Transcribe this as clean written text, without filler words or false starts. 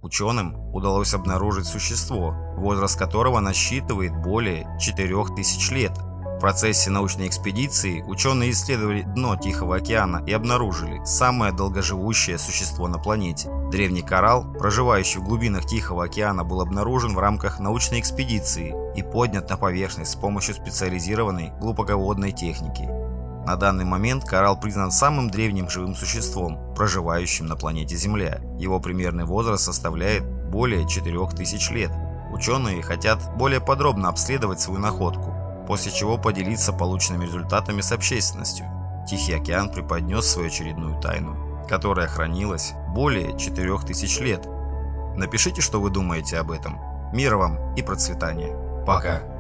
Ученым удалось обнаружить существо, возраст которого насчитывает более 4000 лет. В процессе научной экспедиции ученые исследовали дно Тихого океана и обнаружили самое долгоживущее существо на планете. Древний коралл, проживающий в глубинах Тихого океана, был обнаружен в рамках научной экспедиции и поднят на поверхность с помощью специализированной глубоководной техники. На данный момент коралл признан самым древним живым существом, проживающим на планете Земля. Его примерный возраст составляет более 4000 лет. Ученые хотят более подробно обследовать свою находку, после чего поделиться полученными результатами с общественностью. Тихий океан преподнес свою очередную тайну, которая хранилась более 4000 лет. Напишите, что вы думаете об этом. Мира вам и процветания. Пока.